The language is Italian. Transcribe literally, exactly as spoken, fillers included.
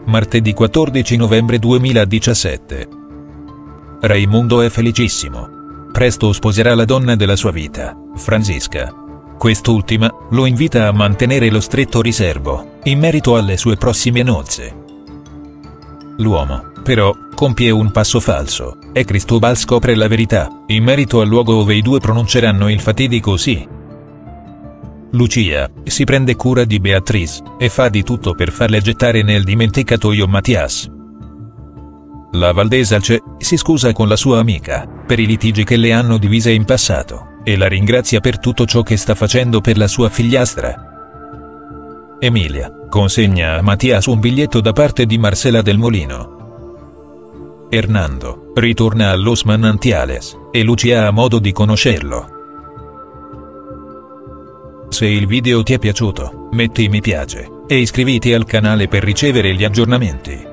martedì quattordici novembre duemiladiciassette. Raimondo è felicissimo. Presto sposerà la donna della sua vita, Franziska. Quest'ultima lo invita a mantenere lo stretto riservo in merito alle sue prossime nozze. L'uomo, però, compie un passo falso e Cristobal scopre la verità in merito al luogo dove i due pronunceranno il fatidico sì. Lucia si prende cura di Beatrice e fa di tutto per farle gettare nel dimenticatoio Mathias. La Valdesalce si scusa con la sua amica per i litigi che le hanno divise in passato e la ringrazia per tutto ciò che sta facendo per la sua figliastra. Emilia consegna a Mathias un biglietto da parte di Marcela del Molino. Hernando ritorna a Los Manantiales e Lucia ha modo di conoscerlo. Se il video ti è piaciuto, metti mi piace e iscriviti al canale per ricevere gli aggiornamenti.